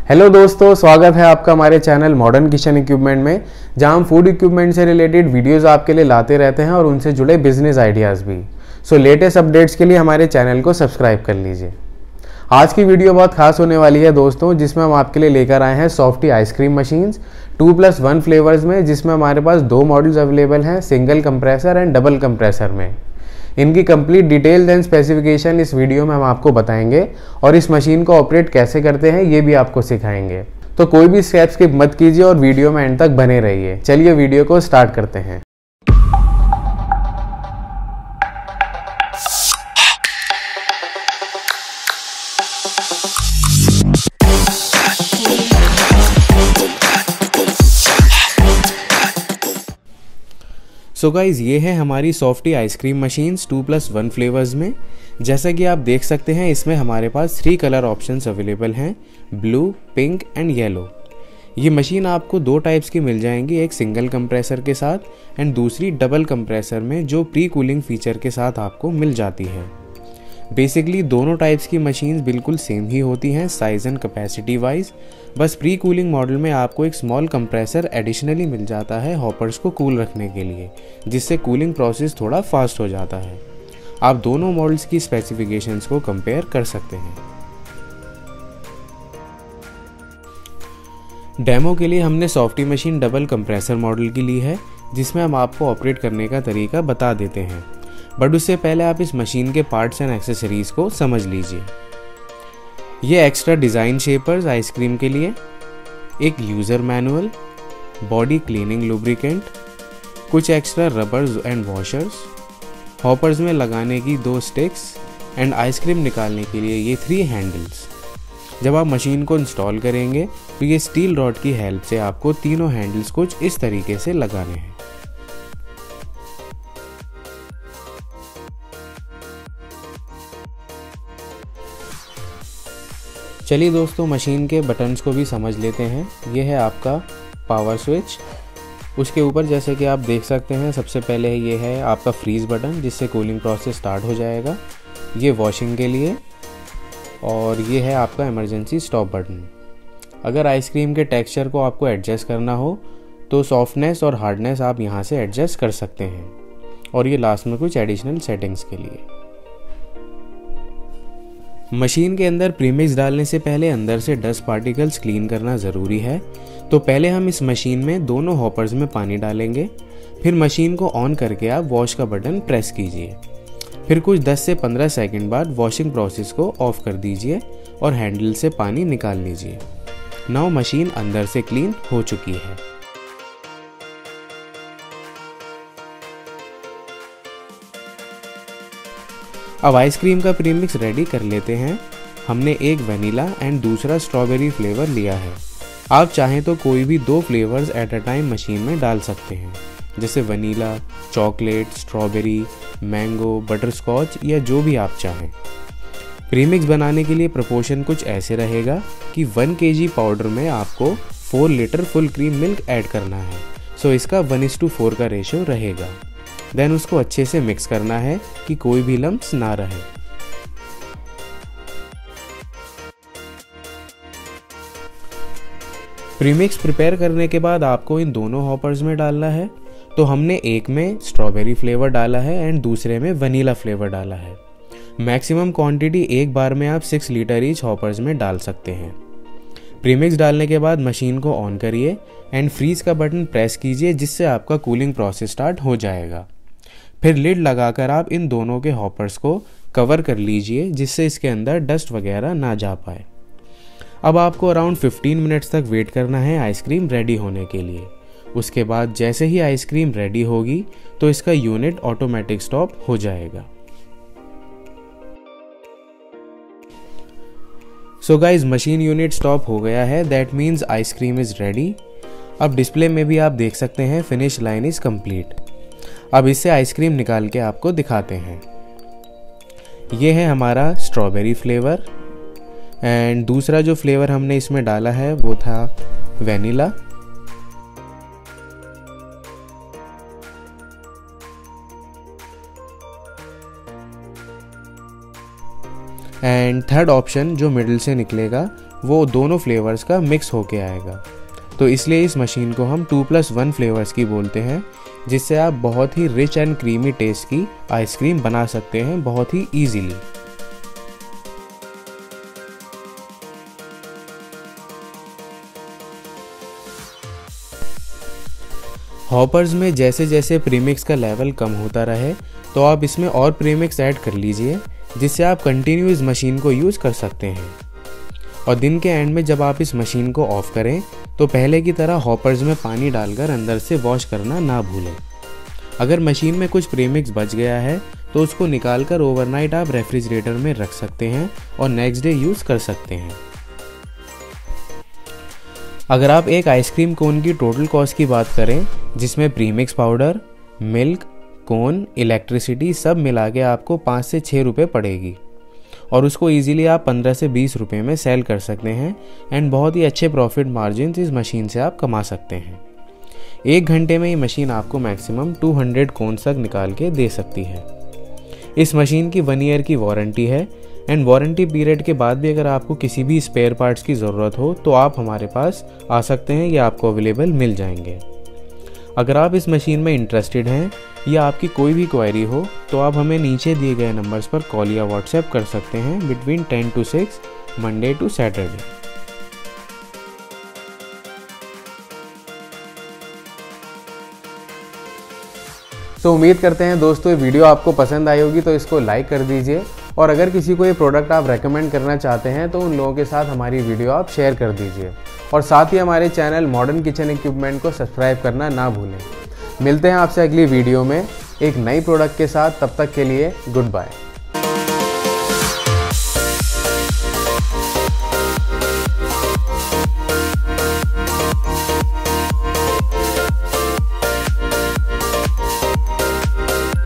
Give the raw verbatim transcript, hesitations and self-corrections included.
Hello दोस्तों, स्वागत है आपका हमारे चैनल मॉडर्न किचन इक्विपमेंट में, जहां हम फूड इक्विपमेंट से रिलेटेड वीडियोस आपके लिए लाते रहते हैं और उनसे जुड़े बिजनेस आइडियाज़ भी। सो लेटेस्ट अपडेट्स के लिए हमारे चैनल को सब्सक्राइब कर लीजिए। आज की वीडियो बहुत खास होने वाली है दोस्तों, जिसमें हम आपके लिए लेकर आए हैं softy ice cream machines two plus one flavours में, जिसमें हमारे पास दो मॉडल्स अवेलेबल हैं, single compressor and double compressor में। इनकी कंप्लीट डिटेल्स एंड स्पेसिफिकेशन इस वीडियो में हम आपको बताएंगे और इस मशीन को ऑपरेट कैसे करते हैं ये भी आपको सिखाएंगे। तो कोई भी स्टेप स्किप मत कीजिए और वीडियो में एंड तक बने रहिए। चलिए वीडियो को स्टार्ट करते हैं। सो so गाइज़, ये है हमारी softy ice cream machines two plus one flavours में। जैसा कि आप देख सकते हैं, इसमें हमारे पास थ्री कलर ऑप्शंस अवेलेबल हैं, ब्लू, पिंक एंड येलो। ये मशीन आपको दो टाइप्स की मिल जाएंगी, एक सिंगल कंप्रेसर के साथ एंड दूसरी डबल कंप्रेसर में, जो प्री कूलिंग फीचर के साथ आपको मिल जाती है। बेसिकली दोनों टाइप्स की मशीन्स बिल्कुल सेम ही होती हैं साइज़ एंड कैपेसिटी वाइज। बस प्री कूलिंग मॉडल में आपको एक स्मॉल कंप्रेसर एडिशनली मिल जाता है हॉपर्स को कूल रखने के लिए, जिससे कूलिंग प्रोसेस थोड़ा फास्ट हो जाता है। आप दोनों मॉडल्स की स्पेसिफिकेशंस को कंपेयर कर सकते हैं। डेमो के लिए हमने softy machine double compressor model की ली है, जिसमें हम आपको ऑपरेट करने का तरीका बता देते हैं। बट उससे पहले आप इस मशीन के पार्ट्स एंड एक्सेसरीज को समझ लीजिए। ये एक्स्ट्रा डिज़ाइन शेपर्स आइसक्रीम के लिए, एक user manual, body cleaning lubricant, कुछ extra rubbers and washers, hoppers में लगाने की दो स्टिक्स एंड आइसक्रीम निकालने के लिए ये थ्री हैंडल्स। जब आप मशीन को इंस्टॉल करेंगे तो ये स्टील रॉड की हेल्प से आपको तीनों हैंडल्स कुछ इस तरीके से लगाने हैं। चलिए दोस्तों, मशीन के बटन्स को भी समझ लेते हैं। ये है आपका पावर स्विच। उसके ऊपर जैसे कि आप देख सकते हैं, सबसे पहले ये है आपका फ्रीज़ बटन, जिससे कूलिंग प्रोसेस स्टार्ट हो जाएगा। ये वॉशिंग के लिए, और ये है आपका इमरजेंसी स्टॉप बटन। अगर आइसक्रीम के टेक्सचर को आपको एडजस्ट करना हो तो सॉफ्टनेस और हार्डनेस आप यहाँ से एडजस्ट कर सकते हैं। और ये लास्ट में कुछ एडिशनल सेटिंग्स के लिए। मशीन के अंदर प्रीमिक्स डालने से पहले अंदर से डस्ट पार्टिकल्स क्लीन करना ज़रूरी है। तो पहले हम इस मशीन में दोनों हॉपर्स में पानी डालेंगे, फिर मशीन को ऑन करके आप वॉश का बटन प्रेस कीजिए। फिर कुछ दस से पंद्रह सेकंड बाद वॉशिंग प्रोसेस को ऑफ कर दीजिए और हैंडल से पानी निकाल लीजिए। नाउ मशीन अंदर से क्लीन हो चुकी है। अब आइसक्रीम का प्रीमिक्स रेडी कर लेते हैं। हमने एक वनीला एंड दूसरा स्ट्रॉबेरी फ्लेवर लिया है। आप चाहें तो कोई भी दो flavours at a time machine में डाल सकते हैं, जैसे vanilla, chocolate, strawberry, mango, butterscotch या जो भी आप चाहें। प्रीमिक्स बनाने के लिए प्रोपोर्शन कुछ ऐसे रहेगा कि वन केजी पाउडर में आपको four litre full cream milk add करना है। सो इसका वन इस टू फोर का रेशियो रहेगा। देन उसको अच्छे से मिक्स करना है कि कोई भी लम्प्स ना रहे। प्रीमिक्स प्रिपेयर करने के बाद आपको इन दोनों हॉपर्स में डालना है। तो हमने एक में स्ट्रॉबेरी फ्लेवर डाला है एंड दूसरे में वनीला फ्लेवर डाला है। मैक्सिमम क्वांटिटी एक बार में आप सिक्स लीटर ईच हॉपर्स में डाल सकते हैं। प्रीमिक्स डालने के बाद मशीन को ऑन करिए एंड फ्रीज का बटन प्रेस कीजिए, जिससे आपका कूलिंग प्रोसेस स्टार्ट हो जाएगा। फिर लिड लगाकर आप इन दोनों के हॉपर्स को कवर कर लीजिए, जिससे इसके अंदर डस्ट वगैरह ना जा पाए। अब आपको अराउंड फिफ्टीन मिनट्स तक वेट करना है आइसक्रीम रेडी होने के लिए। उसके बाद जैसे ही आइसक्रीम रेडी होगी तो इसका यूनिट ऑटोमेटिक स्टॉप हो जाएगा। So guys, machine unit stop हो गया है। That means ice cream is ready. अब डिस्प्ले में भी आप देख सकते हैं फिनिश लाइन इज कंप्लीट। अब इससे आइसक्रीम निकाल के आपको दिखाते हैं। ये है हमारा स्ट्रॉबेरी फ्लेवर एंड दूसरा जो फ्लेवर हमने इसमें डाला है वो था वनीला। एंड थर्ड ऑप्शन जो मिडिल से निकलेगा वो दोनों फ्लेवर्स का मिक्स होके आएगा। तो इसलिए इस मशीन को हम टू प्लस वन फ्लेवर्स की बोलते हैं, जिससे आप बहुत ही रिच एंड क्रीमी टेस्ट की आइसक्रीम बना सकते हैं बहुत ही ईजीली। हॉपर्स में जैसे जैसे प्रीमिक्स का लेवल कम होता रहे तो आप इसमें और प्रीमिक्स ऐड कर लीजिए, जिससे आप कंटिन्यू इस मशीन को यूज़ कर सकते हैं। और दिन के एंड में जब आप इस मशीन को ऑफ करें तो पहले की तरह हॉपर्स में पानी डालकर अंदर से वॉश करना ना भूलें। अगर मशीन में कुछ प्रीमिक्स बच गया है तो उसको निकाल कर ओवरनाइट आप रेफ्रिजरेटर में रख सकते हैं और नेक्स्ट डे यूज़ कर सकते हैं। अगर आप एक आइसक्रीम कोन की टोटल कॉस्ट की बात करें, जिसमें premix powder, milk, cone, electricity सब मिला के आपको पाँच से छः रुपये पड़ेगी और उसको इजीली आप पंद्रह से बीस रुपये में सेल कर सकते हैं एंड बहुत ही अच्छे प्रॉफिट मार्जिन इस मशीन से आप कमा सकते हैं। एक घंटे में ये मशीन आपको मैक्सिमम दो सौ कोन्स तक निकाल के दे सकती है। इस मशीन की वन ईयर की वारंटी है एंड वारंटी पीरियड के बाद भी अगर आपको किसी भी स्पेयर पार्ट्स की ज़रूरत हो तो आप हमारे पास आ सकते हैं, ये आपको अवेलेबल मिल जाएंगे। अगर आप इस मशीन में इंटरेस्टेड हैं या आपकी कोई भी क्वेरी हो तो आप हमें नीचे दिए गए नंबर्स पर कॉल या व्हाट्सएप कर सकते हैं between ten to six Monday to Saturday. तो उम्मीद करते हैं दोस्तों ये वीडियो आपको पसंद आई होगी, तो इसको लाइक कर दीजिए और अगर किसी को ये प्रोडक्ट आप रेकमेंड करना चाहते हैं तो उन लोगों के साथ हमारी वीडियो आप शेयर कर दीजिए और साथ ही हमारे चैनल मॉडर्न किचन इक्विपमेंट को सब्सक्राइब करना ना भूलें। मिलते हैं आपसे अगली वीडियो में एक नई प्रोडक्ट के साथ, तब तक के लिए गुड बाय।